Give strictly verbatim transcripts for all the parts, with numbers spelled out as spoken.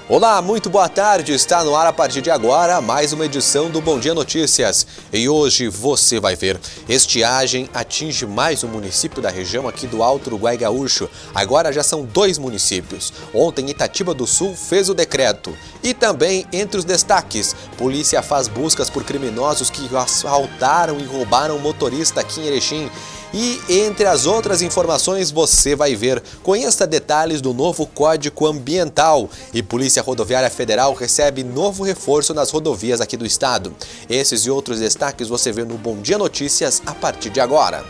Olá, muito boa tarde. Está no ar a partir de agora mais uma edição do Bom Dia Notícias. E hoje você vai ver, estiagem atinge mais um município da região aqui do Alto Uruguai Gaúcho. Agora já são dois municípios. Ontem Itatiba do Sul fez o decreto. E também, entre os destaques, polícia faz buscas por criminosos que assaltaram e roubaram um motorista aqui em Erechim. E entre as outras informações você vai ver, conheça detalhes do novo Código Ambiental e Polícia Rodoviária Federal recebe novo reforço nas rodovias aqui do estado. Esses e outros destaques você vê no Bom Dia Notícias a partir de agora.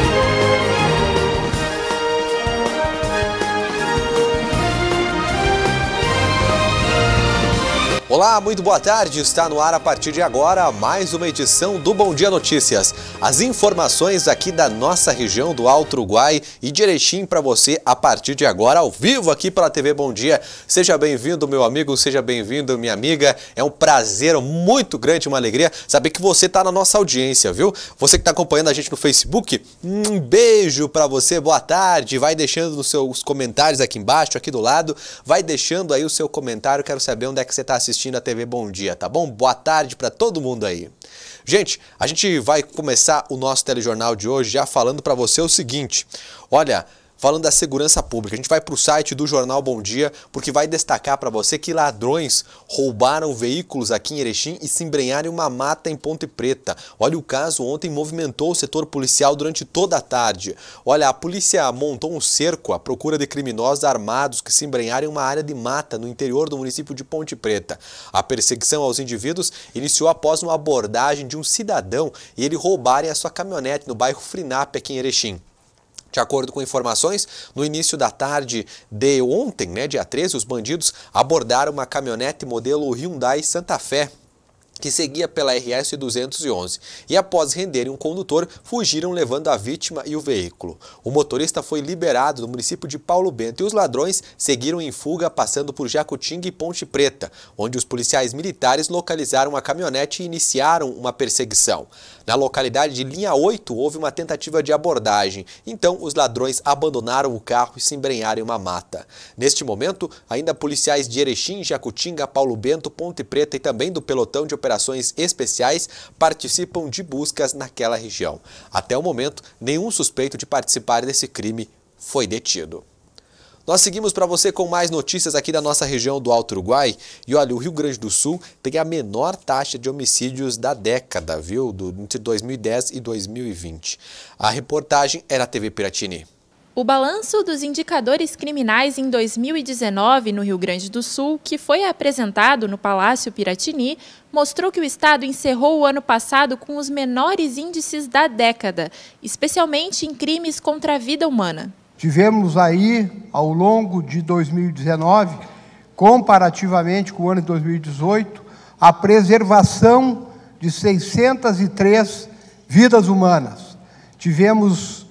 Olá, muito boa tarde. Está no ar a partir de agora mais uma edição do Bom Dia Notícias. As informações aqui da nossa região do Alto Uruguai e de Erechim para você a partir de agora, ao vivo aqui pela T V Bom Dia. Seja bem-vindo, meu amigo, seja bem-vindo, minha amiga. É um prazer muito grande, uma alegria saber que você está na nossa audiência, viu? Você que está acompanhando a gente no Facebook, um beijo para você, boa tarde. Vai deixando nos seus comentários aqui embaixo, aqui do lado. Vai deixando aí o seu comentário, quero saber onde é que você está assistindo a T V Bom Dia, tá bom? Boa tarde para todo mundo aí. Gente, a gente vai começar o nosso telejornal de hoje já falando para você o seguinte, olha, falando da segurança pública, a gente vai para o site do Jornal Bom Dia, porque vai destacar para você que ladrões roubaram veículos aqui em Erechim e se embrenharam em uma mata em Ponte Preta. Olha, o caso ontem movimentou o setor policial durante toda a tarde. Olha, a polícia montou um cerco à procura de criminosos armados que se embrenharam em uma área de mata no interior do município de Ponte Preta. A perseguição aos indivíduos iniciou após uma abordagem de um cidadão e ele roubarem a sua caminhonete no bairro Frinap aqui em Erechim. De acordo com informações, no início da tarde de ontem, né, dia treze, os bandidos abordaram uma caminhonete modelo Hyundai Santa Fé, que seguia pela R S duzentos e onze, e após renderem um condutor, fugiram levando a vítima e o veículo. O motorista foi liberado no município de Paulo Bento e os ladrões seguiram em fuga passando por Jacutinga e Ponte Preta, onde os policiais militares localizaram a caminhonete e iniciaram uma perseguição. Na localidade de Linha oito houve uma tentativa de abordagem, então os ladrões abandonaram o carro e se embrenharam em uma mata. Neste momento, ainda policiais de Erechim, Jacutinga, Paulo Bento, Ponte Preta e também do pelotão de operações Operações especiais participam de buscas naquela região. Até o momento, nenhum suspeito de participar desse crime foi detido. Nós seguimos para você com mais notícias aqui da nossa região do Alto Uruguai. E olha, o Rio Grande do Sul tem a menor taxa de homicídios da década, viu? Do, entre dois mil e dez e dois mil e vinte. A reportagem era a T V Piratini. O balanço dos indicadores criminais em dois mil e dezenove no Rio Grande do Sul, que foi apresentado no Palácio Piratini, mostrou que o estado encerrou o ano passado com os menores índices da década, especialmente em crimes contra a vida humana. Tivemos aí, ao longo de dois mil e dezenove, comparativamente com o ano de dois mil e dezoito, a preservação de seiscentas e três vidas humanas. Tivemos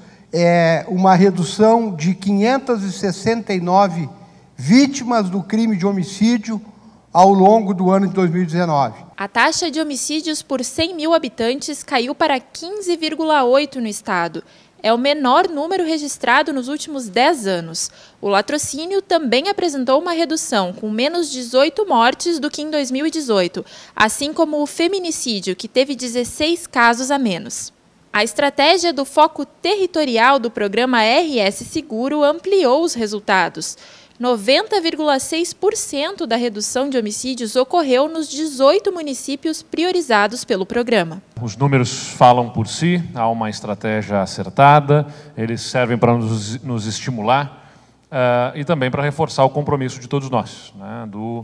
É uma redução de quinhentas e sessenta e nove vítimas do crime de homicídio ao longo do ano de dois mil e dezenove. A taxa de homicídios por cem mil habitantes caiu para quinze vírgula oito no estado. É o menor número registrado nos últimos dez anos. O latrocínio também apresentou uma redução, com menos dezoito mortes do que em dois mil e dezoito, assim como o feminicídio, que teve dezesseis casos a menos. A estratégia do foco territorial do programa R S Seguro ampliou os resultados. noventa vírgula seis por cento da redução de homicídios ocorreu nos dezoito municípios priorizados pelo programa. Os números falam por si, há uma estratégia acertada, eles servem para nos, nos estimular uh, e também para reforçar o compromisso de todos nós, né, do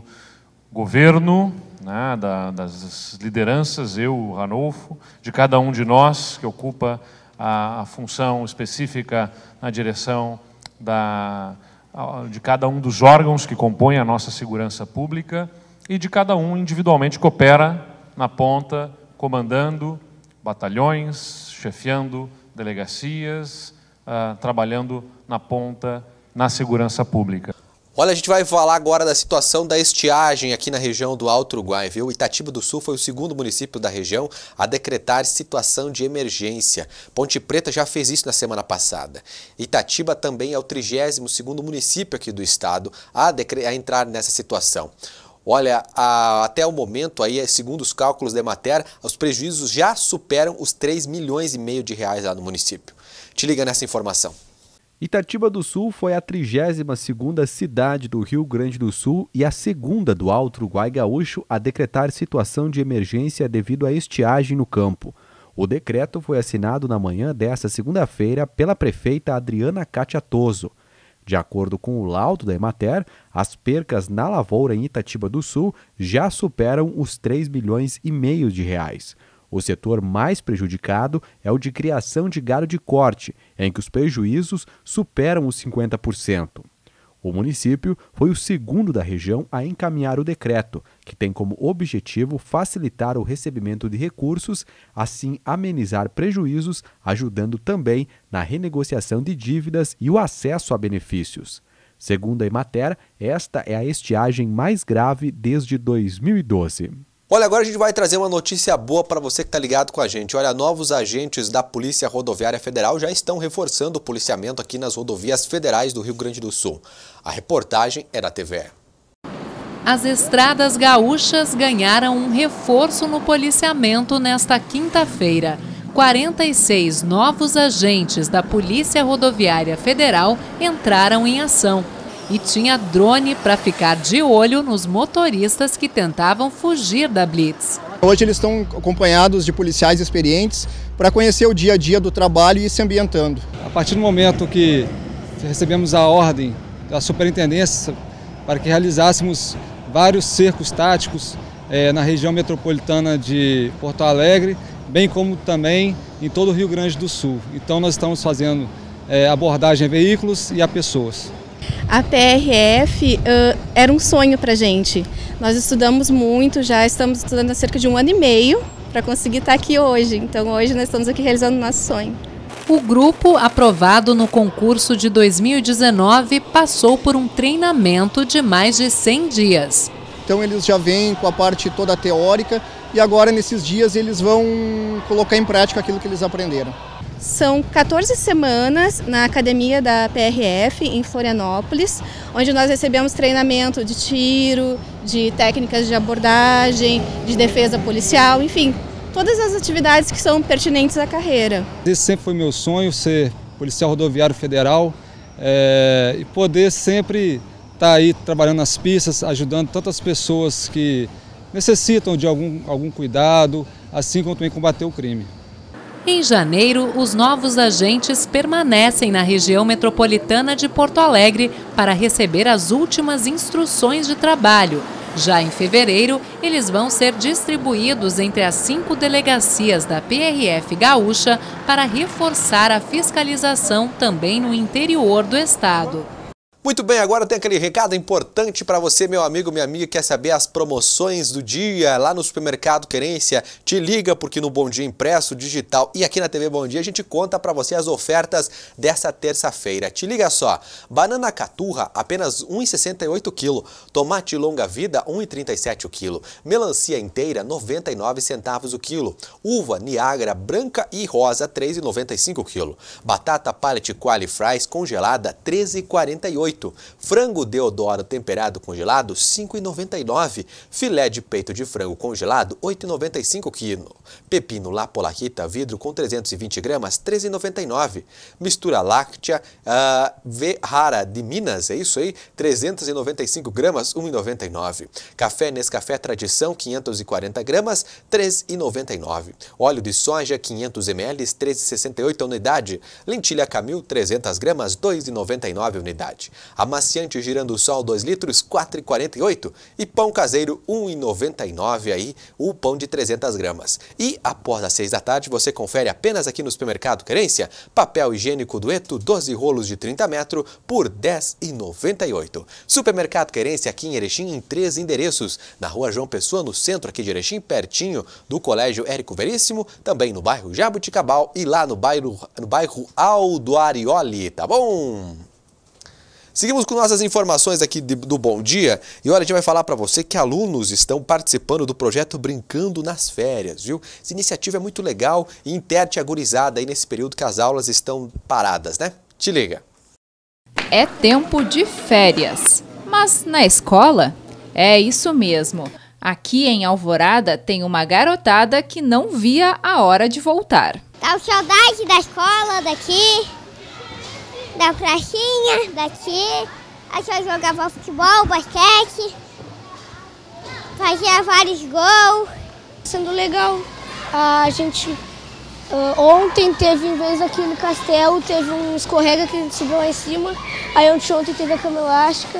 governo, né, da, das lideranças, eu, o Ranolfo, de cada um de nós que ocupa a, a função específica na direção da, de cada um dos órgãos que compõem a nossa segurança pública e de cada um individualmente que opera na ponta, comandando batalhões, chefiando delegacias, uh, trabalhando na ponta na segurança pública. Olha, a gente vai falar agora da situação da estiagem aqui na região do Alto Uruguai, viu? Itatiba do Sul foi o segundo município da região a decretar situação de emergência. Ponte Preta já fez isso na semana passada. Itatiba também é o trigésimo segundo município aqui do estado a, a entrar nessa situação. Olha, a, até o momento, aí, segundo os cálculos da Emater, os prejuízos já superam os três milhões e meio de reais lá no município. Te liga nessa informação. Itatiba do Sul foi a trigésima segunda cidade do Rio Grande do Sul e a segunda do Alto Uruguai Gaúcho a decretar situação de emergência devido à estiagem no campo. O decreto foi assinado na manhã desta segunda-feira pela prefeita Adriana Catiatoso. De acordo com o laudo da Emater, as percas na lavoura em Itatiba do Sul já superam os três milhões e meio de reais. O setor mais prejudicado é o de criação de gado de corte, em que os prejuízos superam os cinquenta por cento. O município foi o segundo da região a encaminhar o decreto, que tem como objetivo facilitar o recebimento de recursos, assim amenizar prejuízos, ajudando também na renegociação de dívidas e o acesso a benefícios. Segundo a Emater, esta é a estiagem mais grave desde dois mil e doze. Olha, agora a gente vai trazer uma notícia boa para você que está ligado com a gente. Olha, novos agentes da Polícia Rodoviária Federal já estão reforçando o policiamento aqui nas rodovias federais do Rio Grande do Sul. A reportagem é da T V E. As estradas gaúchas ganharam um reforço no policiamento nesta quinta-feira. quarenta e seis novos agentes da Polícia Rodoviária Federal entraram em ação. E tinha drone para ficar de olho nos motoristas que tentavam fugir da Blitz. Hoje eles estão acompanhados de policiais experientes para conhecer o dia a dia do trabalho e ir se ambientando. A partir do momento que recebemos a ordem da superintendência para que realizássemos vários cercos táticos eh, na região metropolitana de Porto Alegre, bem como também em todo o Rio Grande do Sul. Então nós estamos fazendo eh, abordagem a veículos e a pessoas. A P R F uh, era um sonho para a gente. Nós estudamos muito, já estamos estudando há cerca de um ano e meio para conseguir estar aqui hoje. Então hoje nós estamos aqui realizando o nosso sonho. O grupo, aprovado no concurso de dois mil e dezenove, passou por um treinamento de mais de cem dias. Então eles já vêm com a parte toda teórica e agora nesses dias eles vão colocar em prática aquilo que eles aprenderam. São quatorze semanas na academia da P R F em Florianópolis, onde nós recebemos treinamento de tiro, de técnicas de abordagem, de defesa policial, enfim, todas as atividades que são pertinentes à carreira. Esse sempre foi meu sonho, ser policial rodoviário federal é, e poder sempre estar aí trabalhando nas pistas, ajudando tantas pessoas que necessitam de algum, algum cuidado, assim como também combater o crime. Em janeiro, os novos agentes permanecem na região metropolitana de Porto Alegre para receber as últimas instruções de trabalho. Já em fevereiro, eles vão ser distribuídos entre as cinco delegacias da P R F Gaúcha para reforçar a fiscalização também no interior do estado. Muito bem, agora tem aquele recado importante para você, meu amigo, minha amiga, quer saber as promoções do dia lá no Supermercado Querência? Te liga porque no Bom Dia Impresso, Digital e aqui na T V Bom Dia a gente conta para você as ofertas dessa terça-feira. Te liga só, banana caturra apenas um real e sessenta e oito centavos, tomate longa vida um real e trinta e sete centavos o quilo, melancia inteira noventa e nove centavos o quilo, uva Niagara branca e rosa três reais e noventa e cinco centavos o quilo, batata pallet quali fries congelada treze reais e quarenta e oito centavos, frango Deodoro temperado congelado cinco reais e noventa e nove centavos, filé de peito de frango congelado oito reais e noventa e cinco centavos quilo, pepino La Polaquita vidro com trezentos e vinte gramas treze reais e noventa e nove centavos, mistura láctea uh, V Rara de Minas, é isso aí, trezentos e noventa e cinco gramas um real e noventa e nove centavos, café Nescafé Tradição quinhentos e quarenta gramas treze reais e noventa e nove centavos, óleo de soja quinhentos mililitros treze reais e sessenta e oito centavos a unidade, lentilha Camil trezentas gramas dois reais e noventa e nove centavos a unidade. Amaciante Girando Sol dois litros, quatro reais e quarenta e oito centavos e pão caseiro um real e noventa e nove centavos aí, o pão de trezentas gramas. E após as seis da tarde você confere apenas aqui no Supermercado Querência, papel higiênico Dueto doze rolos de trinta metros por dez reais e noventa e oito centavos. Supermercado Querência aqui em Erechim em três endereços, na Rua João Pessoa, no centro aqui de Erechim, pertinho do Colégio Érico Veríssimo, também no bairro Jabuticabal e lá no bairro, no bairro Aldo Arioli, tá bom? Seguimos com nossas informações aqui de, do Bom Dia e olha, a gente vai falar para você que alunos estão participando do projeto Brincando nas Férias, viu? Essa iniciativa é muito legal e interte a gurizada aí nesse período que as aulas estão paradas, né? Te liga. É tempo de férias, mas na escola? É isso mesmo. Aqui em Alvorada tem uma garotada que não via a hora de voltar. Tá com saudade da escola daqui, da pracinha daqui. Aqui eu jogava futebol, basquete, fazia vários gols. Sendo legal. A gente uh, ontem teve, em vez aqui no castelo, teve um escorrega que a gente subiu lá em cima. Aí ontem teve a cama elástica.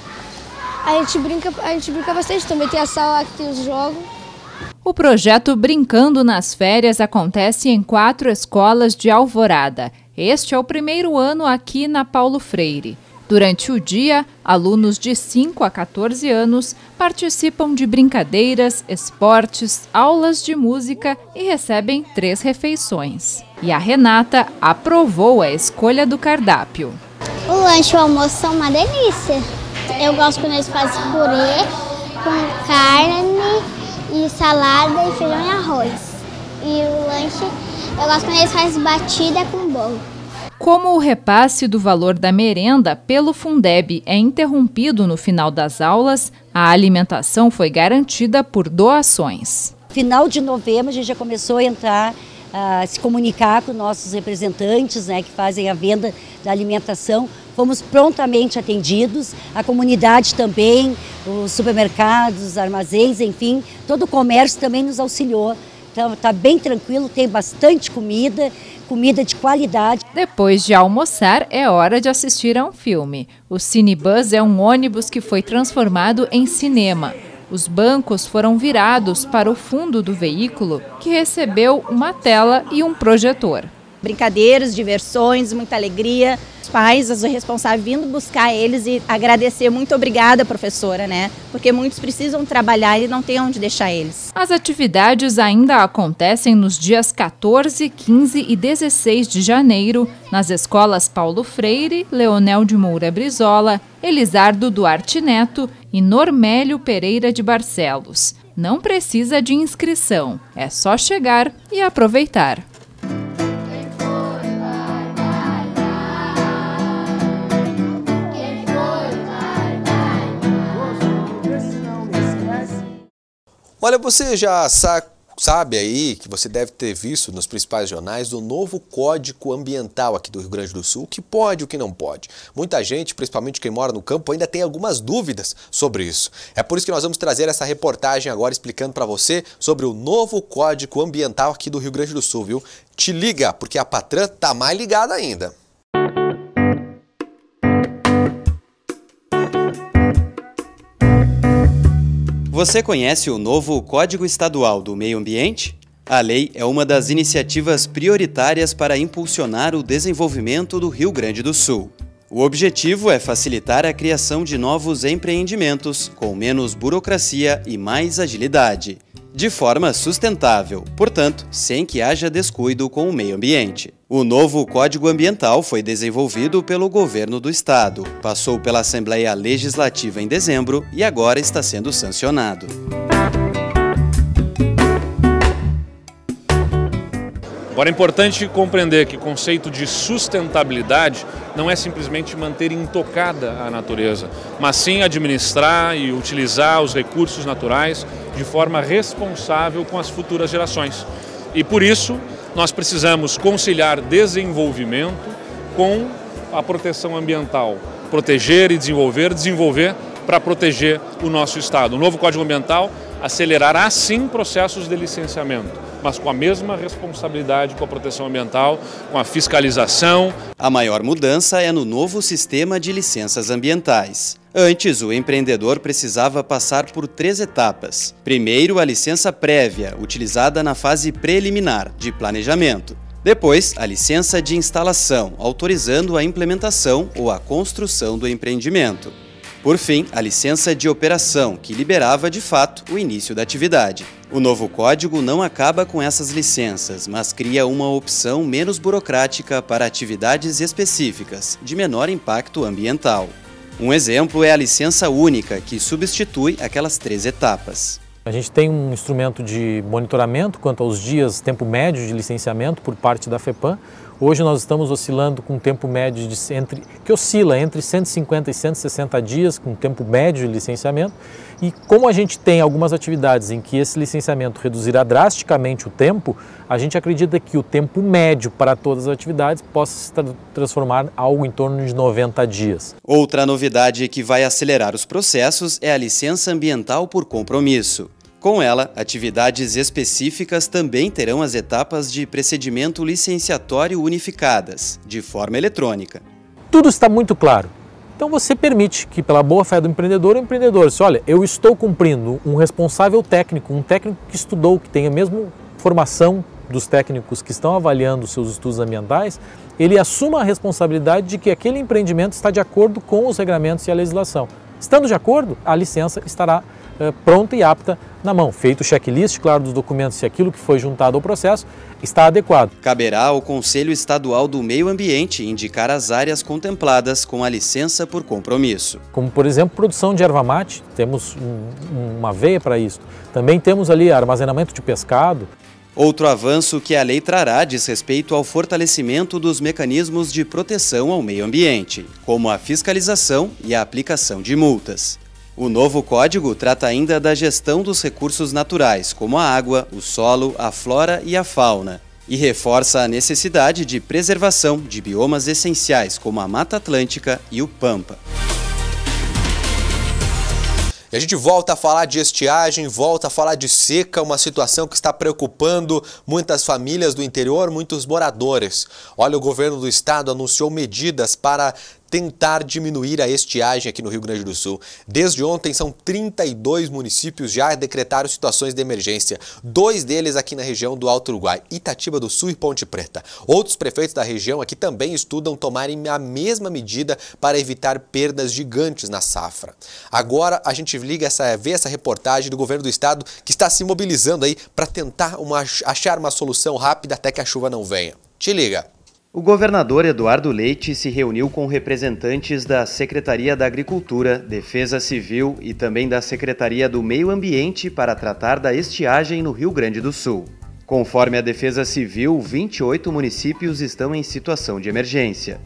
A gente brinca, a gente brinca bastante. Também tem a sala lá que tem os jogos. O projeto Brincando nas Férias acontece em quatro escolas de Alvorada. Este é o primeiro ano aqui na Paulo Freire. Durante o dia, alunos de cinco a quatorze anos participam de brincadeiras, esportes, aulas de música e recebem três refeições. E a Renata aprovou a escolha do cardápio. O lanche e o almoço são uma delícia. Eu gosto quando eles fazem purê com carne e salada e feijão e arroz. E o lanche, eu gosto quando eles fazem batida com bolo. Como o repasse do valor da merenda pelo Fundeb é interrompido no final das aulas, a alimentação foi garantida por doações. Final de novembro a gente já começou a entrar, a se comunicar com nossos representantes, né, que fazem a venda da alimentação. Fomos prontamente atendidos, a comunidade também, os supermercados, os armazéns, enfim, todo o comércio também nos auxiliou. Então está bem tranquilo, tem bastante comida, comida de qualidade. Depois de almoçar, é hora de assistir a um filme. O Cinebus é um ônibus que foi transformado em cinema. Os bancos foram virados para o fundo do veículo, que recebeu uma tela e um projetor. Brincadeiras, diversões, muita alegria. Os pais, os responsáveis vindo buscar eles e agradecer. Muito obrigada, professora, né? Porque muitos precisam trabalhar e não tem onde deixar eles. As atividades ainda acontecem nos dias quatorze, quinze e dezesseis de janeiro, nas escolas Paulo Freire, Leonel de Moura Brizola, Elisardo Duarte Neto e Normélio Pereira de Barcelos. Não precisa de inscrição, é só chegar e aproveitar. Olha, você já sa- sabe aí, que você deve ter visto nos principais jornais, o novo Código Ambiental aqui do Rio Grande do Sul, o que pode e o que não pode. Muita gente, principalmente quem mora no campo, ainda tem algumas dúvidas sobre isso. É por isso que nós vamos trazer essa reportagem agora explicando para você sobre o novo Código Ambiental aqui do Rio Grande do Sul, viu? Te liga, porque a Patran tá mais ligada ainda. Você conhece o novo Código Estadual do Meio Ambiente? A lei é uma das iniciativas prioritárias para impulsionar o desenvolvimento do Rio Grande do Sul. O objetivo é facilitar a criação de novos empreendimentos, com menos burocracia e mais agilidade, de forma sustentável, portanto, sem que haja descuido com o meio ambiente. O novo Código Ambiental foi desenvolvido pelo Governo do Estado, passou pela Assembleia Legislativa em dezembro e agora está sendo sancionado. Agora é importante compreender que o conceito de sustentabilidade não é simplesmente manter intocada a natureza, mas sim administrar e utilizar os recursos naturais de forma responsável com as futuras gerações. E por isso nós precisamos conciliar desenvolvimento com a proteção ambiental. Proteger e desenvolver, desenvolver para proteger o nosso estado. O novo Código Ambiental acelerará sim processos de licenciamento, mas com a mesma responsabilidade com a proteção ambiental, com a fiscalização. A maior mudança é no novo sistema de licenças ambientais. Antes, o empreendedor precisava passar por três etapas. Primeiro, a licença prévia, utilizada na fase preliminar de planejamento. Depois, a licença de instalação, autorizando a implementação ou a construção do empreendimento. Por fim, a licença de operação, que liberava, de fato, o início da atividade. O novo código não acaba com essas licenças, mas cria uma opção menos burocrática para atividades específicas, de menor impacto ambiental. Um exemplo é a licença única, que substitui aquelas três etapas. A gente tem um instrumento de monitoramento quanto aos dias, tempo médio de licenciamento por parte da FEPAM. Hoje nós estamos oscilando com um tempo médio de entre, que oscila entre cento e cinquenta e cento e sessenta dias, com tempo médio de licenciamento. E como a gente tem algumas atividades em que esse licenciamento reduzirá drasticamente o tempo, a gente acredita que o tempo médio para todas as atividades possa se tra transformar algo em torno de noventa dias. Outra novidade que vai acelerar os processos é a licença ambiental por compromisso. Com ela, atividades específicas também terão as etapas de procedimento licenciatório unificadas, de forma eletrônica. Tudo está muito claro. Então você permite que, pela boa fé do empreendedor, o empreendedor diz, olha, eu estou cumprindo um responsável técnico, um técnico que estudou, que tem a mesma formação dos técnicos que estão avaliando os seus estudos ambientais, ele assuma a responsabilidade de que aquele empreendimento está de acordo com os regramentos e a legislação. Estando de acordo, a licença estará eh, pronta e apta na mão. Feito o checklist, claro, dos documentos, se aquilo que foi juntado ao processo está adequado. Caberá ao Conselho Estadual do Meio Ambiente indicar as áreas contempladas com a licença por compromisso. Como, por exemplo, produção de erva mate, temos um, uma veia para isso. Também temos ali armazenamento de pescado. Outro avanço que a lei trará diz respeito ao fortalecimento dos mecanismos de proteção ao meio ambiente, como a fiscalização e a aplicação de multas. O novo código trata ainda da gestão dos recursos naturais, como a água, o solo, a flora e a fauna, e reforça a necessidade de preservação de biomas essenciais, como a Mata Atlântica e o Pampa. E a gente volta a falar de estiagem, volta a falar de seca, uma situação que está preocupando muitas famílias do interior, muitos moradores. Olha, o governo do estado anunciou medidas para tentar diminuir a estiagem aqui no Rio Grande do Sul. Desde ontem, são trinta e dois municípios já decretaram situações de emergência. Dois deles aqui na região do Alto Uruguai, Itatiba do Sul e Ponte Preta. Outros prefeitos da região aqui também estudam tomarem a mesma medida para evitar perdas gigantes na safra. Agora a gente liga essa, vê essa reportagem do governo do estado que está se mobilizando aí para tentar uma, achar uma solução rápida até que a chuva não venha. Te liga! O governador Eduardo Leite se reuniu com representantes da Secretaria da Agricultura, Defesa Civil e também da Secretaria do Meio Ambiente para tratar da estiagem no Rio Grande do Sul. Conforme a Defesa Civil, vinte e oito municípios estão em situação de emergência.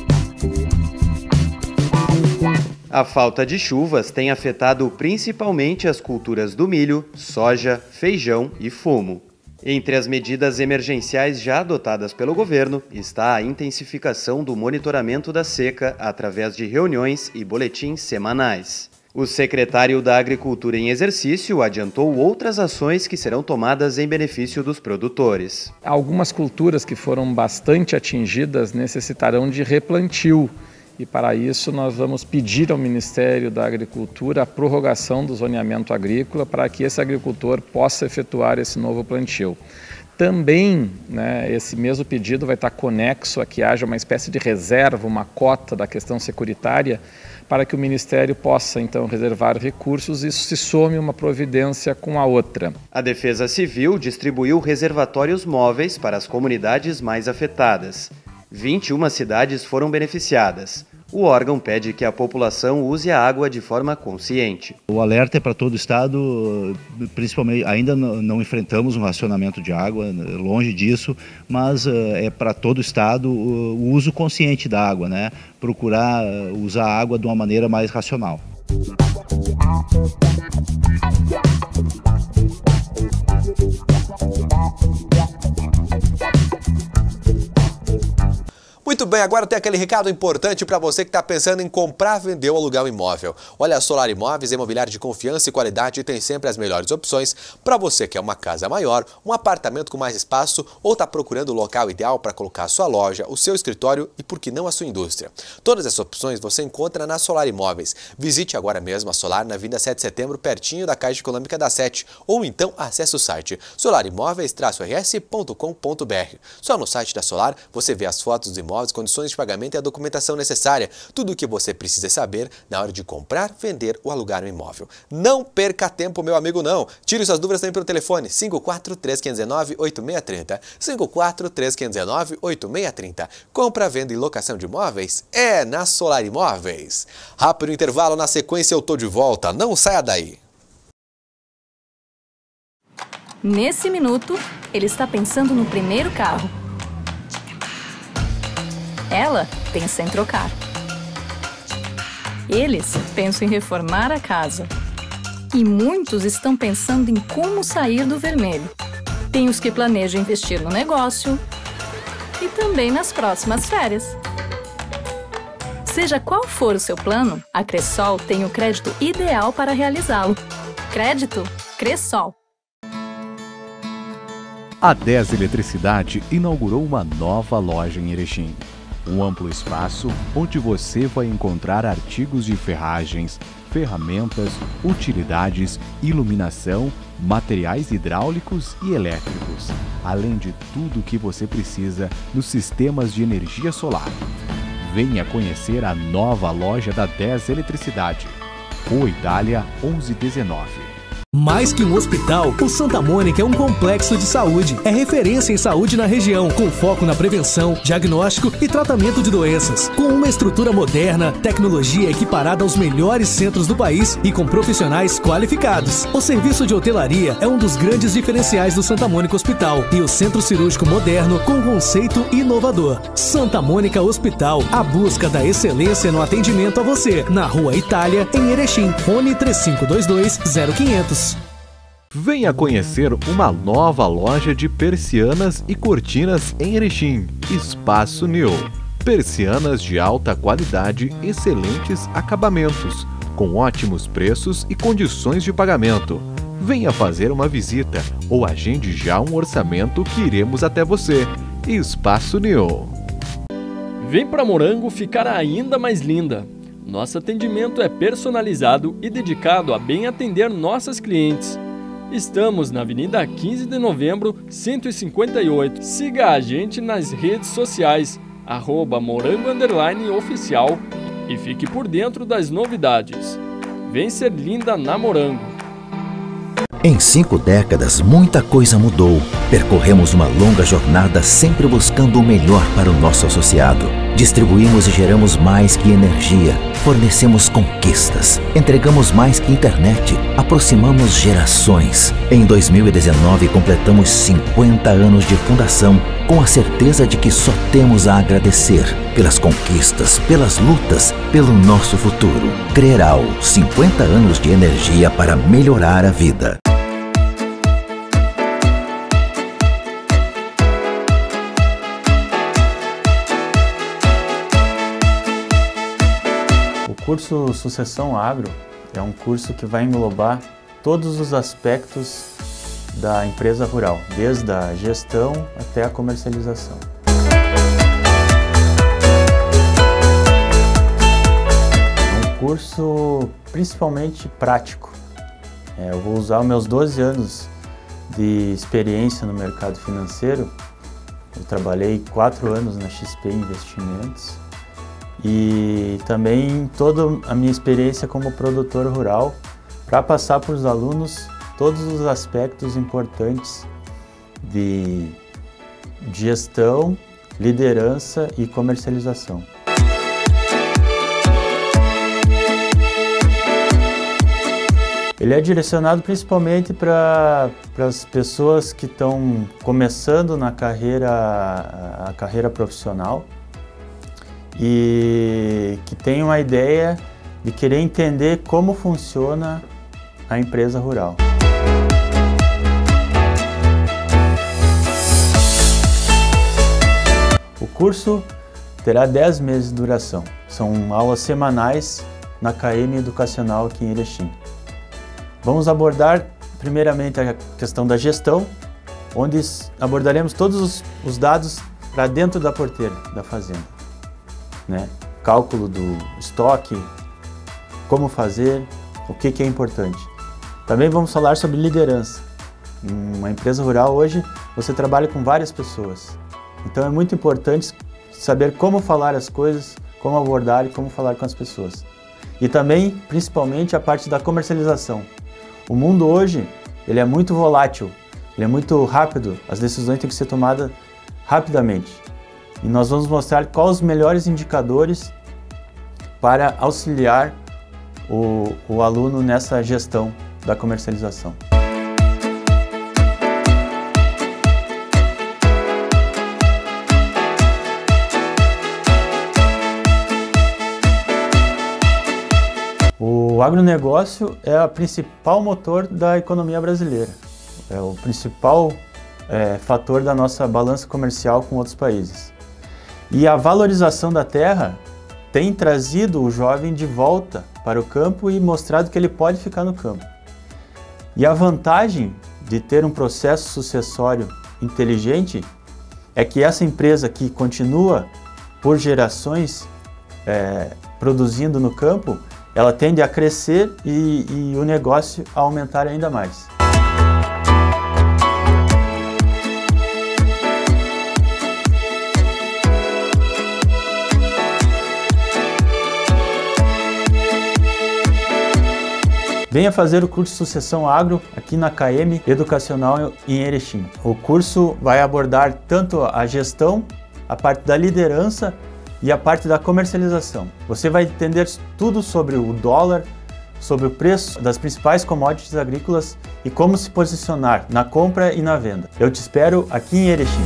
A falta de chuvas tem afetado principalmente as culturas do milho, soja, feijão e fumo. Entre as medidas emergenciais já adotadas pelo governo está a intensificação do monitoramento da seca através de reuniões e boletins semanais. O secretário da Agricultura em exercício adiantou outras ações que serão tomadas em benefício dos produtores. Algumas culturas que foram bastante atingidas necessitarão de replantio. E para isso nós vamos pedir ao Ministério da Agricultura a prorrogação do zoneamento agrícola para que esse agricultor possa efetuar esse novo plantio. Também, né, esse mesmo pedido vai estar conexo a que haja uma espécie de reserva, uma cota da questão securitária, para que o Ministério possa então reservar recursos e isso se some uma providência com a outra. A Defesa Civil distribuiu reservatórios móveis para as comunidades mais afetadas. vinte e uma cidades foram beneficiadas. O órgão pede que a população use a água de forma consciente. O alerta é para todo o estado, principalmente, ainda não enfrentamos um racionamento de água, longe disso, mas é para todo o estado o uso consciente da água, né? Procurar usar a água de uma maneira mais racional. Muito bem, agora tem aquele recado importante para você que está pensando em comprar, vender ou alugar um imóvel. Olha, a Solar Imóveis é imobiliário de confiança e qualidade e tem sempre as melhores opções para você que é uma casa maior, um apartamento com mais espaço ou está procurando o local ideal para colocar a sua loja, o seu escritório e, por que não, a sua indústria. Todas essas opções você encontra na Solar Imóveis. Visite agora mesmo a Solar na Avenida sete de Setembro, pertinho da Caixa Econômica da Sete, ou então acesse o site solar imóveis traço r s ponto com ponto b r. Só no site da Solar você vê as fotos dos imóveis com condições de pagamento e a documentação necessária. Tudo o que você precisa saber na hora de comprar, vender ou alugar um imóvel. Não perca tempo, meu amigo, não. Tire suas dúvidas também pelo telefone cinco quatro três um nove oito seis três zero. cinco quatro três um nove oito seis três zero. Compra, venda e locação de imóveis é na Solar Imóveis. Rápido intervalo, na sequência eu tô de volta. Não saia daí. Nesse minuto, ele está pensando no primeiro carro. Ela pensa em trocar. Eles pensam em reformar a casa. E muitos estão pensando em como sair do vermelho. Tem os que planejam investir no negócio e também nas próximas férias. Seja qual for o seu plano, a Cressol tem o crédito ideal para realizá-lo. Crédito Cressol. A dez Eletricidade inaugurou uma nova loja em Erechim. Um amplo espaço onde você vai encontrar artigos de ferragens, ferramentas, utilidades, iluminação, materiais hidráulicos e elétricos, além de tudo o que você precisa nos sistemas de energia solar. Venha conhecer a nova loja da dez Eletricidade. Rua Itália onze dezenove. Mais que um hospital, o Santa Mônica é um complexo de saúde. É referência em saúde na região, com foco na prevenção, diagnóstico e tratamento de doenças. Com uma estrutura moderna, tecnologia equiparada aos melhores centros do país e com profissionais qualificados. O serviço de hotelaria é um dos grandes diferenciais do Santa Mônica Hospital e o centro cirúrgico moderno com conceito inovador. Santa Mônica Hospital, a busca da excelência no atendimento a você. Na Rua Itália, em Erechim. Fone três cinco dois dois zero quinhentos. Venha conhecer uma nova loja de persianas e cortinas em Erechim, Espaço New. Persianas de alta qualidade, excelentes acabamentos, com ótimos preços e condições de pagamento. Venha fazer uma visita ou agende já um orçamento que iremos até você. Espaço New. Vem para Morango ficar ainda mais linda. Nosso atendimento é personalizado e dedicado a bem atender nossas clientes. Estamos na Avenida quinze de Novembro, cento e cinquenta e oito. Siga a gente nas redes sociais, arroba Morango Underline Oficial, e fique por dentro das novidades. Vem ser linda na Morango. Em cinco décadas, muita coisa mudou. Percorremos uma longa jornada sempre buscando o melhor para o nosso associado. Distribuímos e geramos mais que energia. Fornecemos conquistas. Entregamos mais que internet. Aproximamos gerações. Em dois mil e dezenove, completamos cinquenta anos de fundação, com a certeza de que só temos a agradecer pelas conquistas, pelas lutas, pelo nosso futuro. Creral, cinquenta anos de energia para melhorar a vida. O curso Sucessão Agro é um curso que vai englobar todos os aspectos da empresa rural, desde a gestão até a comercialização. É um curso principalmente prático. É, eu vou usar os meus doze anos de experiência no mercado financeiro. Eu trabalhei quatro anos na X P Investimentos. E também toda a minha experiência como produtor rural para passar para os alunos todos os aspectos importantes de gestão, liderança e comercialização. Ele é direcionado principalmente para as pessoas que estão começando na carreira, a carreira profissional, e que tem uma ideia de querer entender como funciona a empresa rural. O curso terá dez meses de duração. São aulas semanais na K M Educacional aqui em Erechim. Vamos abordar primeiramente a questão da gestão, onde abordaremos todos os, os dados para dentro da porteira da fazenda. Né? Cálculo do estoque, como fazer, o que, que é importante. Também vamos falar sobre liderança. Em uma empresa rural hoje, você trabalha com várias pessoas. Então é muito importante saber como falar as coisas, como abordar e como falar com as pessoas. E também, principalmente, a parte da comercialização. O mundo hoje, ele é muito volátil, ele é muito rápido, as decisões têm que ser tomadas rapidamente. E nós vamos mostrar quais os melhores indicadores para auxiliar o, o aluno nessa gestão da comercialização. O agronegócio é o principal motor da economia brasileira, é o principal é, fator da nossa balança comercial com outros países. E a valorização da terra tem trazido o jovem de volta para o campo e mostrado que ele pode ficar no campo. E a vantagem de ter um processo sucessório inteligente é que essa empresa que continua por gerações é, produzindo no campo, ela tende a crescer e, e o negócio a aumentar ainda mais. Venha fazer o curso Sucessão Agro aqui na K M Educacional em Erechim. O curso vai abordar tanto a gestão, a parte da liderança e a parte da comercialização. Você vai entender tudo sobre o dólar, sobre o preço das principais commodities agrícolas e como se posicionar na compra e na venda. Eu te espero aqui em Erechim.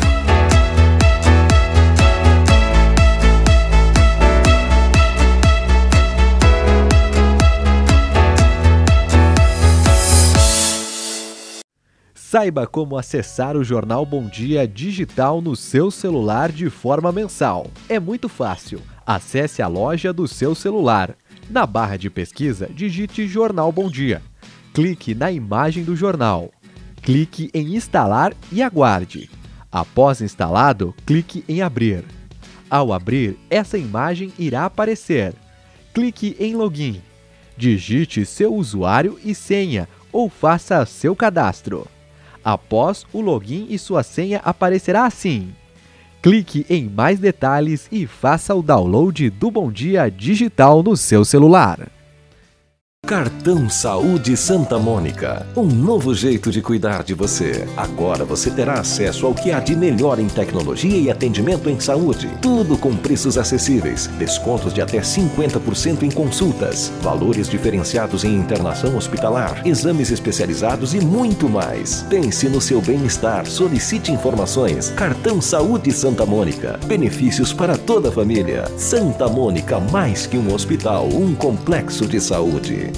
Saiba como acessar o Jornal Bom Dia digital no seu celular de forma mensal. É muito fácil. Acesse a loja do seu celular. Na barra de pesquisa, digite Jornal Bom Dia. Clique na imagem do jornal. Clique em instalar e aguarde. Após instalado, clique em abrir. Ao abrir, essa imagem irá aparecer. Clique em login. Digite seu usuário e senha ou faça seu cadastro. Após o login e sua senha aparecerá assim. Clique em mais detalhes e faça o download do Bom Dia digital no seu celular. Cartão Saúde Santa Mônica, um novo jeito de cuidar de você. Agora você terá acesso ao que há de melhor em tecnologia e atendimento em saúde. Tudo com preços acessíveis, descontos de até cinquenta por cento em consultas, valores diferenciados em internação hospitalar, exames especializados e muito mais. Pense no seu bem-estar, solicite informações. Cartão Saúde Santa Mônica, benefícios para toda a família. Santa Mônica, mais que um hospital, um complexo de saúde.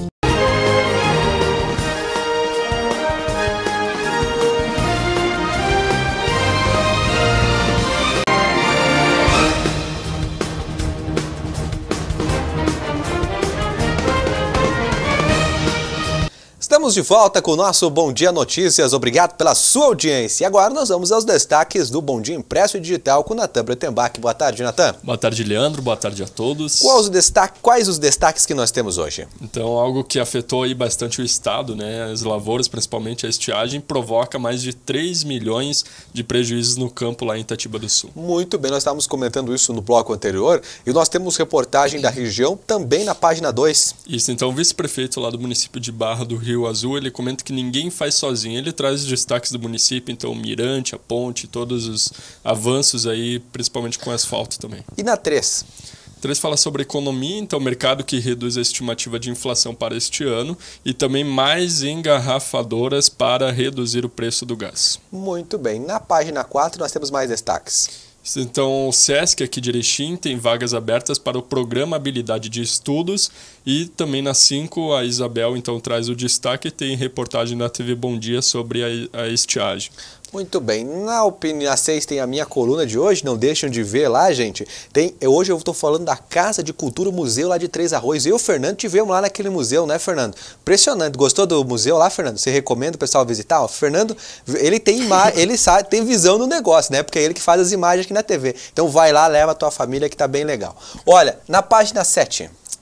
Estamos de volta com o nosso Bom Dia Notícias. Obrigado pela sua audiência. E agora nós vamos aos destaques do Bom Dia Impresso e Digital com Natan Breitenbach. Boa tarde, Natan. Boa tarde, Leandro. Boa tarde a todos. Quais os, destaque, quais os destaques que nós temos hoje? Então, algo que afetou aí bastante o estado, né? As lavouras, principalmente a estiagem, provoca mais de três milhões de prejuízos no campo lá em Itatiba do Sul. Muito bem, nós estávamos comentando isso no bloco anterior e nós temos reportagem da região também na página dois. Isso, então o vice-prefeito lá do município de Barra do Rio Azul, ele comenta que ninguém faz sozinho. Ele traz os destaques do município, então o mirante, a ponte, todos os avanços aí, principalmente com asfalto também. E na três? três fala sobre economia, então o mercado que reduz a estimativa de inflação para este ano e também mais engarrafadoras para reduzir o preço do gás. Muito bem. Na página quatro nós temos mais destaques. Então, o SESC aqui de Erechim tem vagas abertas para o programa Habilidade de Estudos e também na cinco a Isabel então traz o destaque e tem reportagem da T V Bom Dia sobre a, a estiagem. Muito bem, na opinião seis tem a minha coluna de hoje, não deixam de ver lá, gente. Tem, hoje eu estou falando da Casa de Cultura, o museu lá de Três Arroios. Eu e o Fernando tivemos lá naquele museu, né, Fernando? Impressionante. Gostou do museu lá, Fernando? Você recomenda o pessoal visitar? O Fernando, ele tem ele sabe, tem visão no negócio, né? Porque é ele que faz as imagens aqui na T V. Então vai lá, leva a tua família que tá bem legal. Olha, na página sete.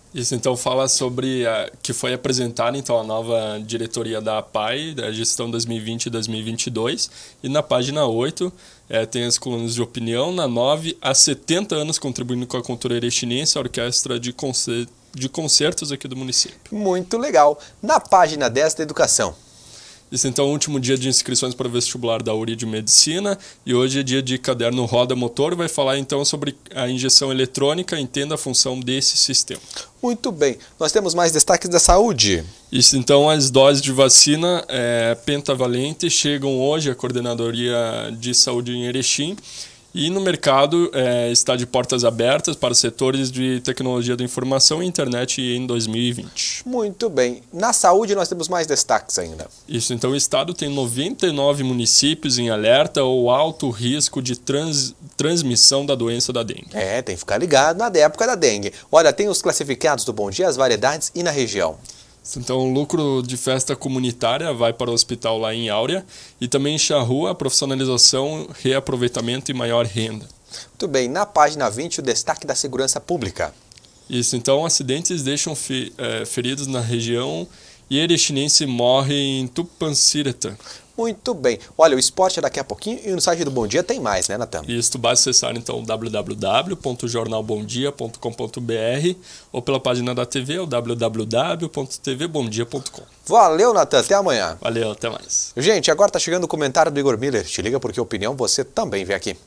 Isso, então, fala sobre a, que foi apresentada então, a nova diretoria da A P A I, da gestão dois mil e vinte e dois mil e vinte e dois, e na página oito é, tem as colunas de opinião, na nove, há setenta anos contribuindo com a cultura erechinense, a orquestra de, concer de concertos aqui do município. Muito legal. Na página dez da educação. Isso, então, é o último dia de inscrições para o vestibular da U R I de Medicina, e hoje é dia de caderno Roda Motor, vai falar então sobre a injeção eletrônica, entenda a função desse sistema. Muito bem. Nós temos mais destaques da saúde. Isso, então, as doses de vacina é, pentavalente chegam hoje à Coordenadoria de Saúde em Erechim, e no mercado é, está de portas abertas para os setores de tecnologia da informação e internet em dois mil e vinte. Muito bem. Na saúde nós temos mais destaques ainda. Isso, então o estado tem noventa e nove municípios em alerta ou alto risco de trans, transmissão da doença da dengue. É, tem que ficar ligado na época da dengue. Olha, tem os classificados do Bom Dia, as variedades e na região. Então, o lucro de festa comunitária vai para o hospital lá em Áurea e também em Charrua, profissionalização, reaproveitamento e maior renda. Muito bem, na página vinte, o destaque da segurança pública. Isso, então, acidentes deixam fe é, feridos na região e erechinense morre em Tupancireta. Muito bem. Olha, o esporte é daqui a pouquinho e no site do Bom Dia tem mais, né, Natan? Isso, tu basta acessar então w w w ponto jornal bom dia ponto com ponto b r ou pela página da T V, o w w w ponto t v bom dia ponto com. Valeu, Natan. Até amanhã. Valeu, até mais. Gente, agora tá chegando o comentário do Igor Miller. Te liga porque opinião você também vê aqui.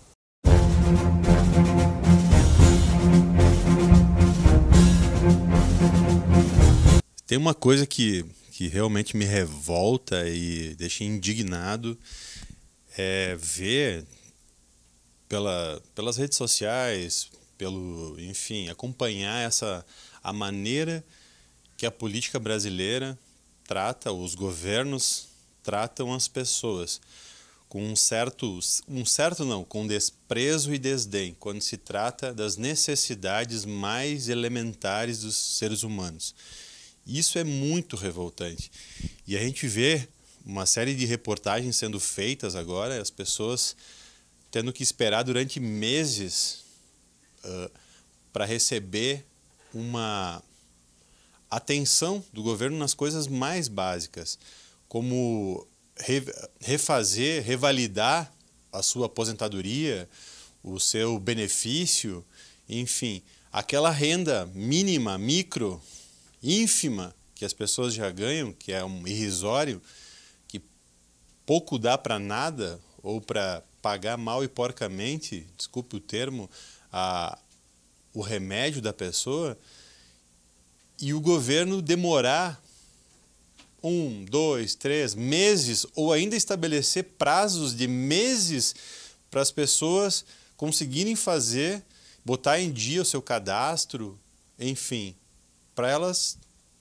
Tem uma coisa que... que realmente me revolta e deixa indignado é ver pela, pelas redes sociais, pelo, enfim, acompanhar essa, a maneira que a política brasileira trata, os governos tratam as pessoas com um certo, um certo não, com desprezo e desdém, quando se trata das necessidades mais elementares dos seres humanos. Isso é muito revoltante. E a gente vê uma série de reportagens sendo feitas agora, as pessoas tendo que esperar durante meses uh, para receber uma atenção do governo nas coisas mais básicas, como re refazer, revalidar a sua aposentadoria, o seu benefício, enfim, aquela renda mínima, micro, ínfima que as pessoas já ganham, que é um irrisório, que pouco dá para nada ou para pagar mal e porcamente, desculpe o termo, a, o remédio da pessoa, e o governo demorar um, dois, três meses ou ainda estabelecer prazos de meses para as pessoas conseguirem fazer, botar em dia o seu cadastro, enfim, para elas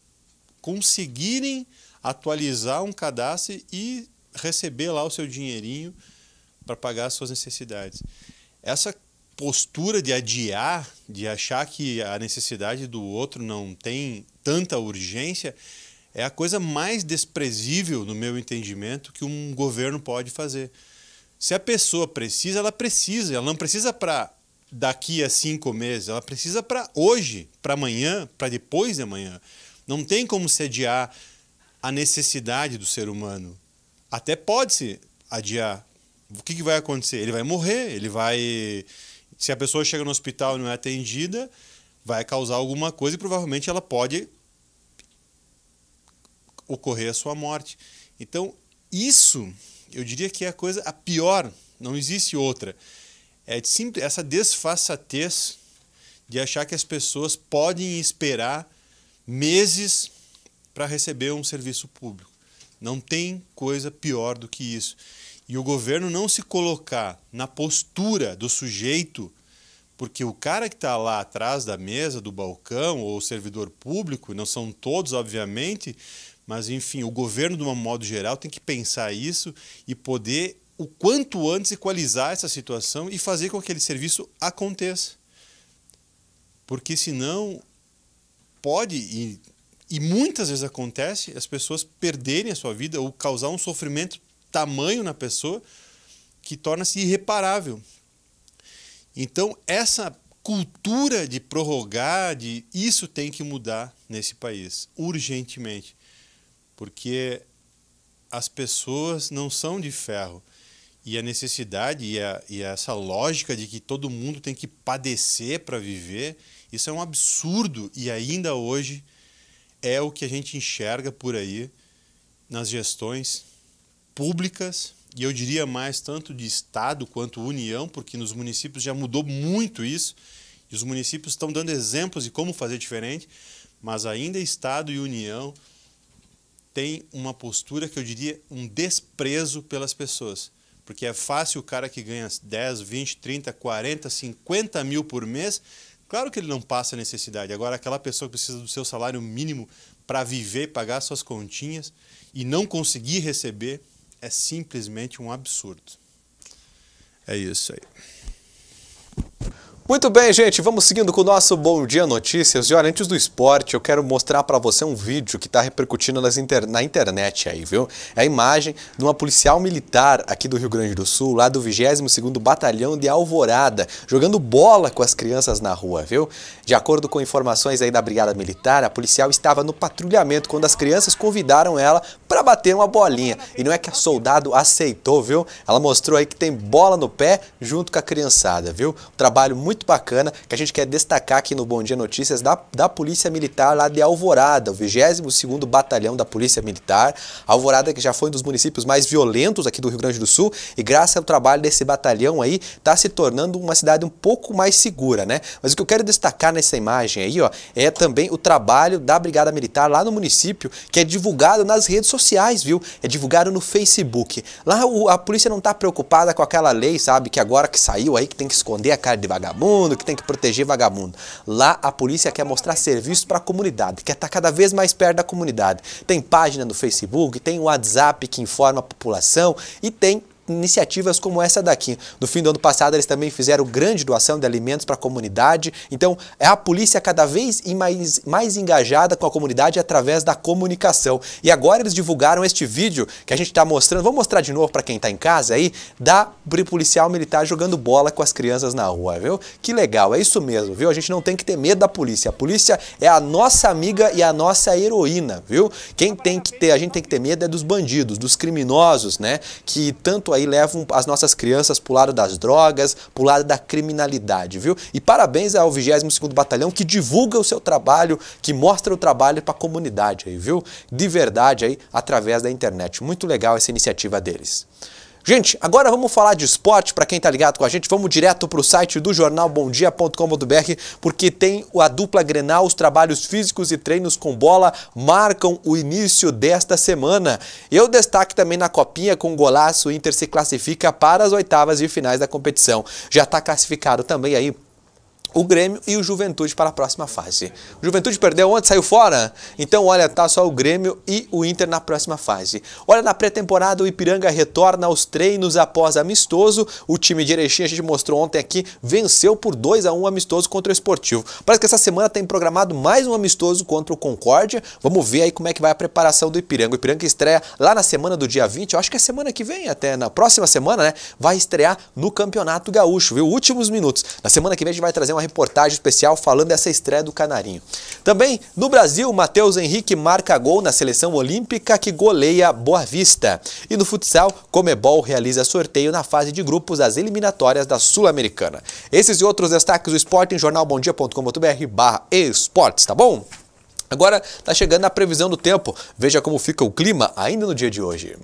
conseguirem atualizar um cadastro e receber lá o seu dinheirinho para pagar as suas necessidades. Essa postura de adiar, de achar que a necessidade do outro não tem tanta urgência, é a coisa mais desprezível, no meu entendimento, que um governo pode fazer. Se a pessoa precisa, ela precisa. Ela não precisa para daqui a cinco meses, ela precisa para hoje, para amanhã, para depois de amanhã. Não tem como se adiar a necessidade do ser humano. Até pode-se adiar. O que, que vai acontecer? Ele vai morrer, ele vai... Se a pessoa chega no hospital e não é atendida, vai causar alguma coisa e provavelmente ela pode ocorrer a sua morte. Então, isso, eu diria que é a coisa, a pior, não existe outra. É simples, essa desfaçatez de achar que as pessoas podem esperar meses para receber um serviço público. Não tem coisa pior do que isso. E o governo não se colocar na postura do sujeito, porque o cara que está lá atrás da mesa, do balcão, ou o servidor público, não são todos, obviamente, mas, enfim, o governo, de um modo geral, tem que pensar isso e poder, o quanto antes, equalizar essa situação e fazer com que aquele serviço aconteça. Porque, senão, pode, e, e muitas vezes acontece, as pessoas perderem a sua vida ou causar um sofrimento tamanho na pessoa que torna-se irreparável. Então, essa cultura de prorrogar, de isso tem que mudar nesse país, urgentemente. Porque as pessoas não são de ferro. E a necessidade e, a, e essa lógica de que todo mundo tem que padecer para viver, isso é um absurdo. E ainda hoje é o que a gente enxerga por aí nas gestões públicas, e eu diria mais tanto de Estado quanto União, porque nos municípios já mudou muito isso, e os municípios estão dando exemplos de como fazer diferente, mas ainda Estado e União têm uma postura que eu diria um desprezo pelas pessoas. Porque é fácil o cara que ganha dez, vinte, trinta, quarenta, cinquenta mil por mês, claro que ele não passa necessidade. Agora, aquela pessoa que precisa do seu salário mínimo para viver, pagar suas continhas e não conseguir receber, é simplesmente um absurdo. É isso aí. Muito bem, gente, vamos seguindo com o nosso Bom Dia Notícias. E olha, antes do esporte, eu quero mostrar para você um vídeo que está repercutindo nas inter... na internet aí, viu? É a imagem de uma policial militar aqui do Rio Grande do Sul, lá do vigésimo segundo Batalhão de Alvorada, jogando bola com as crianças na rua, viu? De acordo com informações aí da Brigada Militar, a policial estava no patrulhamento quando as crianças convidaram ela para bater uma bolinha. E não é que a soldado aceitou, viu? Ela mostrou aí que tem bola no pé junto com a criançada, viu? Um trabalho muito muito bacana que a gente quer destacar aqui no Bom Dia Notícias da, da Polícia Militar lá de Alvorada, o vigésimo segundo Batalhão da Polícia Militar. Alvorada, que já foi um dos municípios mais violentos aqui do Rio Grande do Sul, e graças ao trabalho desse batalhão aí, está se tornando uma cidade um pouco mais segura, né? Mas o que eu quero destacar nessa imagem aí, ó, é também o trabalho da Brigada Militar lá no município, que é divulgado nas redes sociais, viu? É divulgado no Facebook. Lá o, a polícia não está preocupada com aquela lei, sabe, que agora que saiu aí, que tem que esconder a cara de vagabundo, que tem que proteger vagabundo. Lá a polícia quer mostrar serviço para a comunidade, quer estar cada vez mais perto da comunidade. Tem página no Facebook, tem o WhatsApp que informa a população e tem iniciativas como essa daqui. No fim do ano passado eles também fizeram grande doação de alimentos para a comunidade. Então é a polícia cada vez mais, mais engajada com a comunidade através da comunicação. E agora eles divulgaram este vídeo que a gente está mostrando, vou mostrar de novo para quem está em casa aí, da policial militar jogando bola com as crianças na rua, viu? Que legal, é isso mesmo, viu? A gente não tem que ter medo da polícia. A polícia é a nossa amiga e a nossa heroína, viu? Quem tem que ter, a gente tem que ter medo é dos bandidos, dos criminosos, né? Que tanto aí levam as nossas crianças pro lado das drogas, pro lado da criminalidade, viu? E parabéns ao vigésimo segundo Batalhão que divulga o seu trabalho, que mostra o trabalho para a comunidade aí, viu? De verdade aí, através da internet. Muito legal essa iniciativa deles. Gente, agora vamos falar de esporte, para quem tá ligado com a gente, vamos direto para o site do jornal bom dia ponto com ponto br, porque tem a dupla Grenal, os trabalhos físicos e treinos com bola marcam o início desta semana. Eu destaque também na copinha com golaço, o Inter se classifica para as oitavas de finais da competição. Já está classificado também aí o Grêmio e o Juventude para a próxima fase. O Juventude perdeu ontem, saiu fora? Então, olha, tá só o Grêmio e o Inter na próxima fase. Olha, na pré-temporada o Ipiranga retorna aos treinos após amistoso. O time de Erechim, a gente mostrou ontem aqui, venceu por dois a um amistoso contra o Esportivo. Parece que essa semana tem programado mais um amistoso contra o Concórdia. Vamos ver aí como é que vai a preparação do Ipiranga. O Ipiranga estreia lá na semana do dia vinte, eu acho que é semana que vem, até na próxima semana, né? Vai estrear no Campeonato Gaúcho, viu? Últimos minutos. Na semana que vem a gente vai trazer uma reportagem especial falando dessa estreia do Canarinho. Também no Brasil, Matheus Henrique marca gol na seleção olímpica que goleia Boa Vista. E no futsal, Comebol realiza sorteio na fase de grupos das eliminatórias da Sul-Americana. Esses e outros destaques do esporte em jornal bom dia ponto com ponto br barra esportes, tá bom? Agora tá chegando a previsão do tempo. Veja como fica o clima ainda no dia de hoje.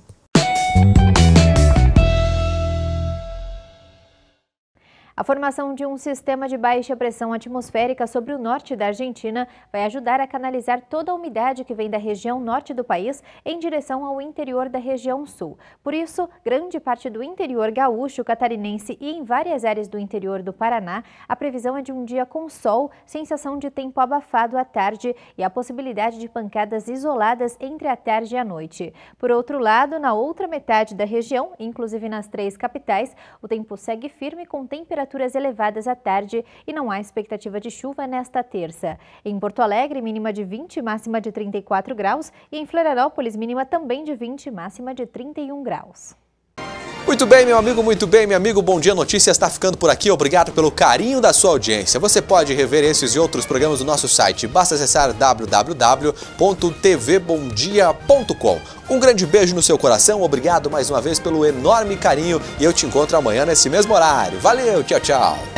A formação de um sistema de baixa pressão atmosférica sobre o norte da Argentina vai ajudar a canalizar toda a umidade que vem da região norte do país em direção ao interior da região sul. Por isso, grande parte do interior gaúcho, catarinense e em várias áreas do interior do Paraná, a previsão é de um dia com sol, sensação de tempo abafado à tarde e a possibilidade de pancadas isoladas entre a tarde e a noite. Por outro lado, na outra metade da região, inclusive nas três capitais, o tempo segue firme com temperaturas temperaturas elevadas à tarde e não há expectativa de chuva nesta terça. Em Porto Alegre, mínima de vinte, máxima de trinta e quatro graus e em Florianópolis, mínima também de vinte, máxima de trinta e um graus. Muito bem, meu amigo, muito bem, meu amigo. Bom Dia Notícias está ficando por aqui. Obrigado pelo carinho da sua audiência. Você pode rever esses e outros programas do nosso site. Basta acessar w w w ponto t v bom dia ponto com. Um grande beijo no seu coração. Obrigado mais uma vez pelo enorme carinho e eu te encontro amanhã nesse mesmo horário. Valeu, tchau, tchau.